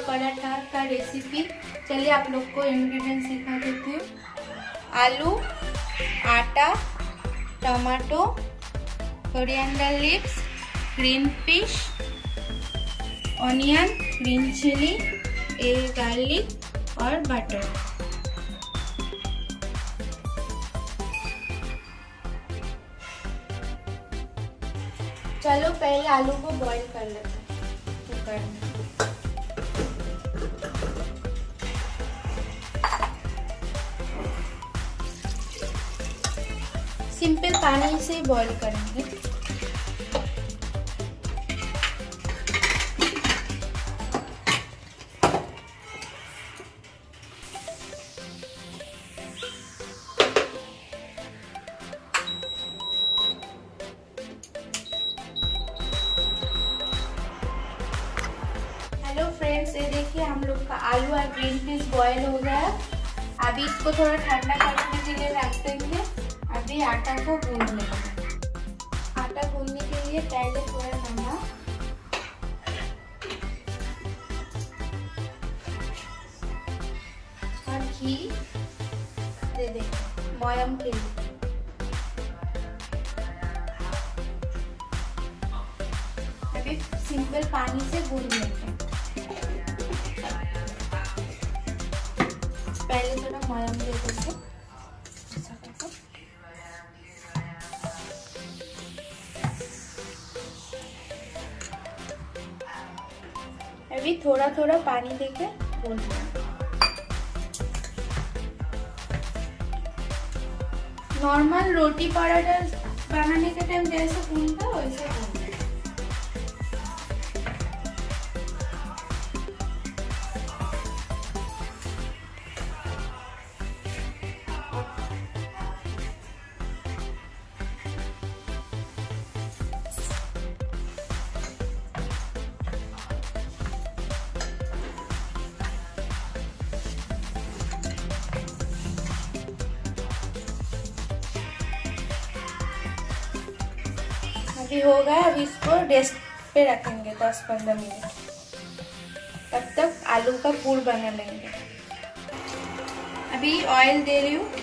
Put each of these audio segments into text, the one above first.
पराठा का रेसिपी। चलिए आप लोग को इंग्रेडिएंट्स दिखा देती हूँ। आलू, आटा, tomato, coriander leaves, green fish, onion, green chilli, garlic और बटर। चलो पहले आलू को बॉईल कर लेते हैं कुकर में। सिंपल पानी से बॉईल करेंगे। हेलो फ्रेंड्स, ये देखिए हम लोग का आलू और ग्रीन पीस बॉईल हो गया। अभी इसको थोड़ा ठंडा करने के लिए रख देंगे। अभी आटा को गूंद लेंगे। आटा गूंदने के लिए पहले थोड़ा नमक और घी दे देंगे मयम के लिए। अभी सिंपल पानी से गूंद लेंगे। पहले थोड़ा मयम दे देंगे। अभी थोड़ा थोड़ा पानी देके गूंद लेंगे। नॉर्मल रोटी पराठा बनाने के टाइम जैसे गूंदता है वैसे गूंदना। अभी हो गया। अभी इसको रेस्ट पे रखेंगे 10-15 मिनट। तब तक आलू का पूर बना लेंगे। अभी ऑयल दे रही हूँ।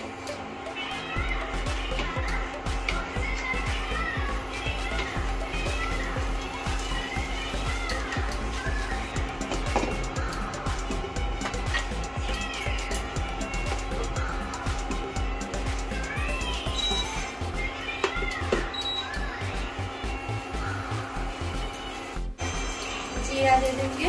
जीरा दे देंगे।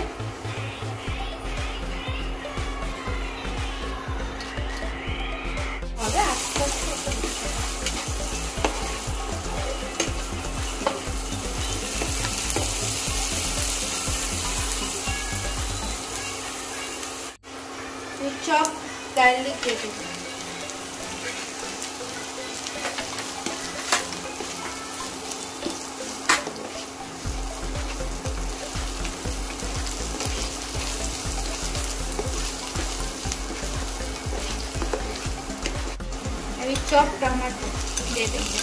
चॉप गार्लिक दे देंगे। अभी चॉप टमाटर दे देंगे।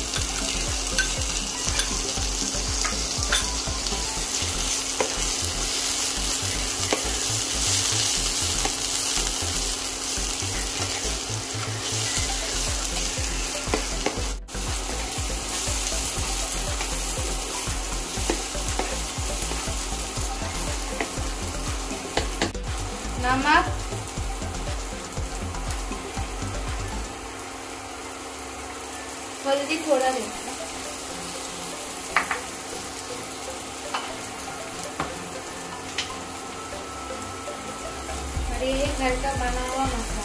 नमक, हल्दी थोड़ा देंगे। और ये घर का बना हुआ मसाला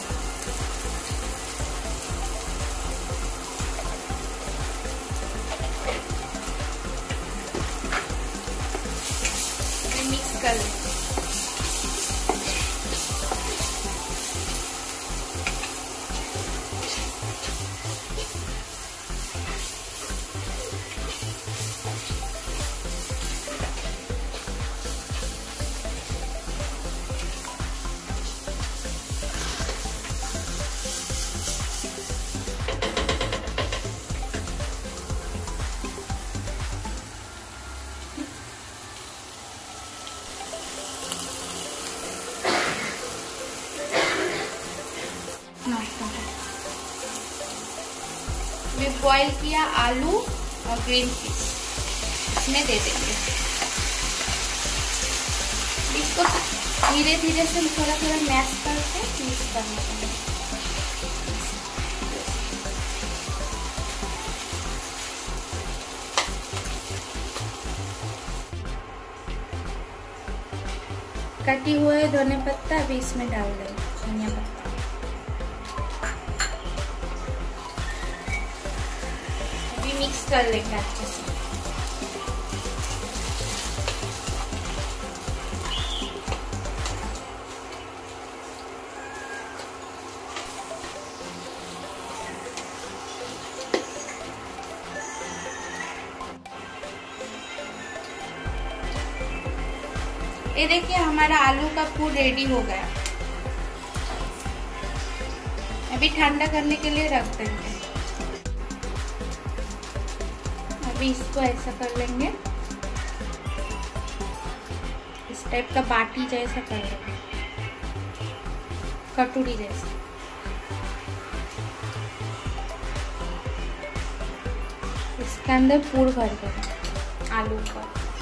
मिक्स कर लेंगे। नाश्ता बॉईल किया आलू और ग्रीन पीस इसमें दे देंगे। इसको धीरे धीरे से थोड़ा थोड़ा मैश करके मिक्स करना है। कटी हुए धनिया पत्ता अभी इसमें डाल देंगे। धनिया पत्ता अभी मिक्स कर लेंगे अच्छे से। ये देखिए हमारा आलू का पूर रेडी हो गया। अभी ठंडा करने के लिए रख देंगे। अभी इसको ऐसा कर लेंगे, इस टाइप का बाटी जैसा कर लेंगे, कटोरी जैसा। इसके अंदर पूर भर देंगे आलू का।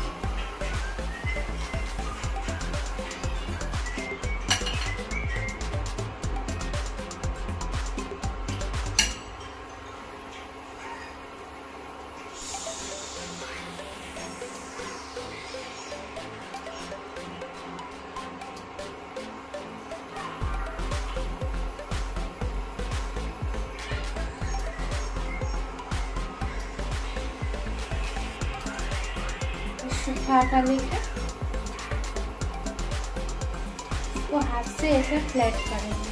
सूखा आटा लेकर इसको हाथ से ऐसे फ्लैट करेंगे।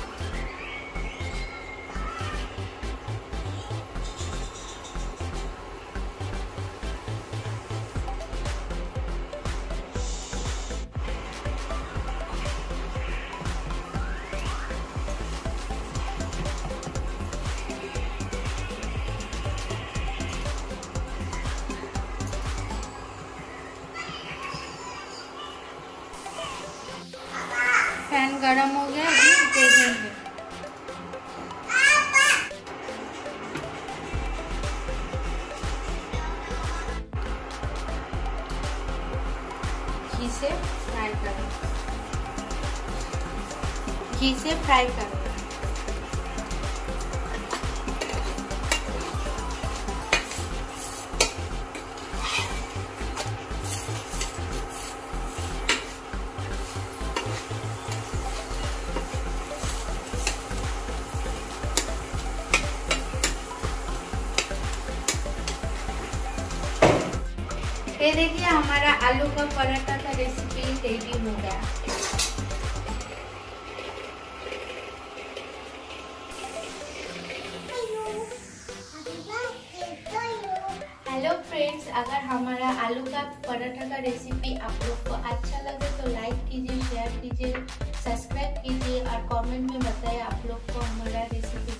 पैन गरम हो गया, अभी दे देंगे। घी से फ्राई करें, घी से फ्राई करें। ये देखिए हमारा आलू का पराठा का रेसिपी रेडी हो गया। हेलो फ्रेंड्स, अगर हमारा आलू का पराठा का रेसिपी आप लोग को अच्छा लगे तो लाइक कीजिए, शेयर कीजिए, सब्सक्राइब कीजिए और कमेंट में बताइए आप लोग को हमारा रेसिपी